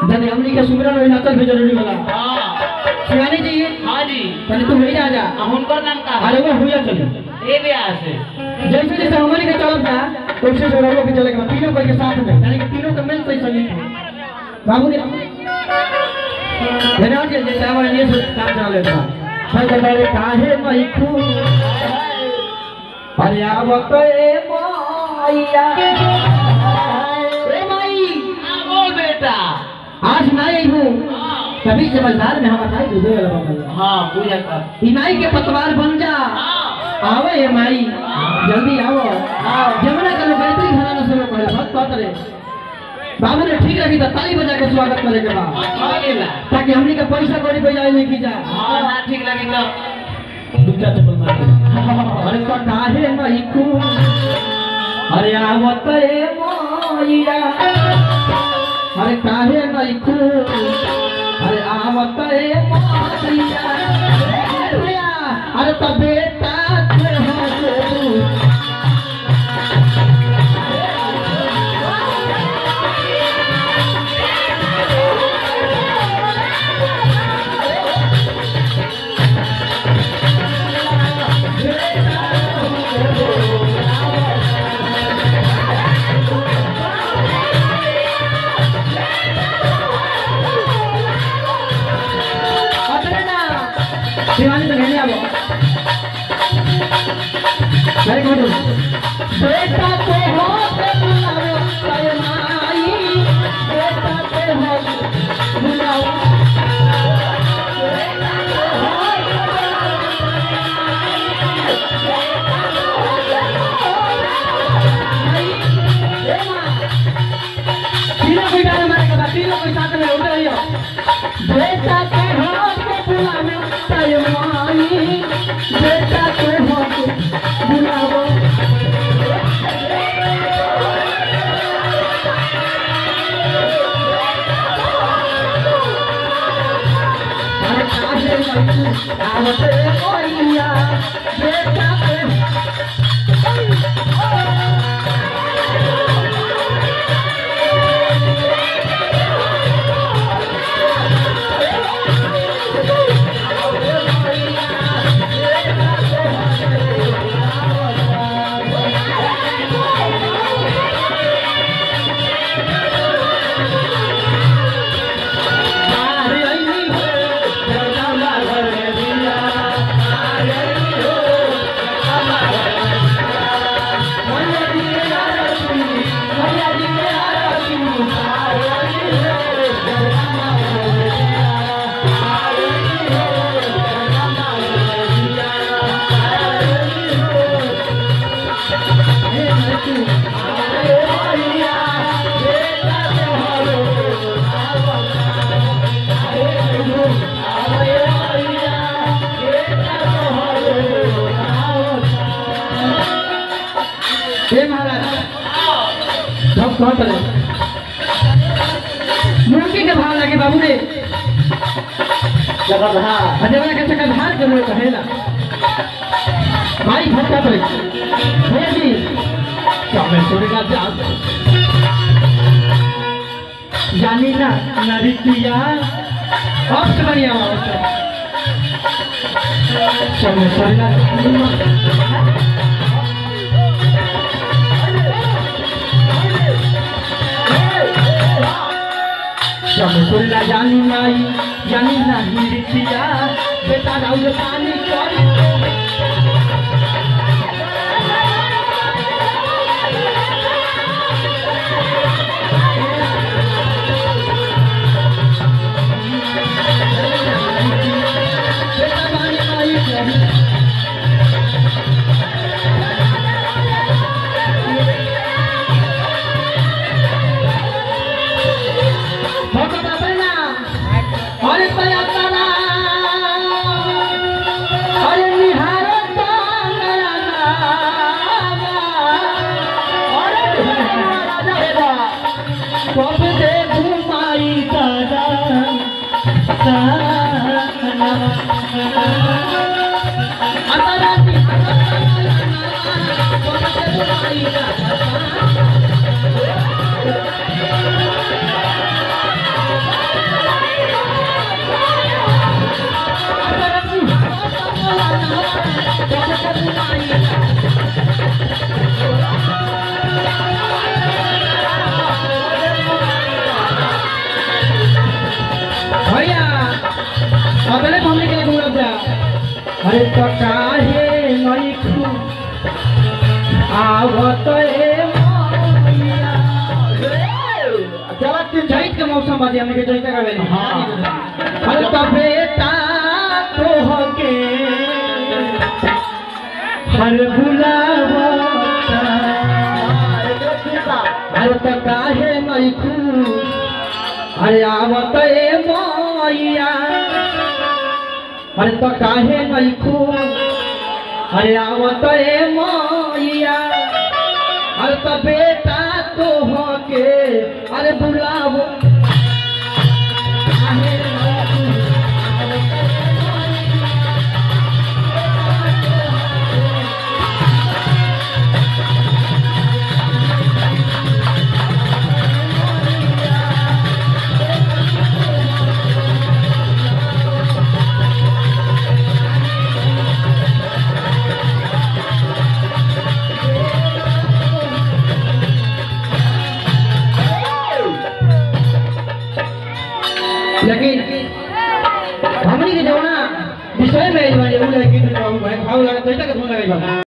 धन्य हमनी के सुमिरन होई नाचल भी जरूरी होला। हां शिवानी जी। हां जी पहले तू वही जा हुनकर नाम का अरे वो हुआ चले ए ब्याह से जैसे जैसे हमारे के चलत ना वैसे से लोगों के चलेगा तीनों कोई के साथ में यानी कि तीनों का मेल सही सही बाबू ने धन्यवाद के जैसे हमारे लिए काम चला लेता है कहते काहे मई खू अरे आवत ए माईया ए माई बोल बेटा आज ना आई हूँ कभी समझदार में हम बताई दे वाला हां पूजा कर इनाई के पतवार बन जा आवे ये माई जल्दी आओ जमुना का लोग बेहतरी घराना से लोग पहले बहुत बात रे बाबू ने ठीक रखी था ताली बजा के स्वागत करे के बाद ताकि हमनी का पैसा कोड़ी पे जाए नहीं की जा हां ना ठीक लगी तो दूसरा चप्पल मार अरे तो काहे नहीं खू अरे आवत ए मोइया अरे काहे नहीं खू अरे आवत ए मोइया अरे तो बेटा शिवानी तो कहने आवो मेरे को बेटा तो हो के बुलाओ ताय माई बेटा तो हो बुलाओ तीनों कोई डाले मारे का तीनों कोई साथ में उड़ रही हो बेटा तो हो के बुलाओ ताय माई बेटा तो हो के बुलाओ अरे काहे आवत ए मोइया बेटा मूर्ति के भाव लगे बाबू ने जगधार के जगधार के लोग कहेला भाई भटका पड़े भैया जी सोरेगा जानी ना नरितिया अब से बढ़िया सोरेगा जानी नाई जानी ना नरितिया बेटा राउर पानी अरे तो काहे नहीं खू आवत ए मैया चला तीन चैत के मौसम बाजी हमने के चैत का बेली हाँ अरे तो बेटा तो होके हर बुलावता अरे तो काहे नहीं खू अरे आवत ए मैया अरे तो काहे नहीं खू अरे आवत ए मैया अरे तो बेटा तो होके अरे बुलावो काहे नहीं खू, आवत ए लेकिन हमनी के जवना विषय में भाव लगा तो इतना के सुन लगे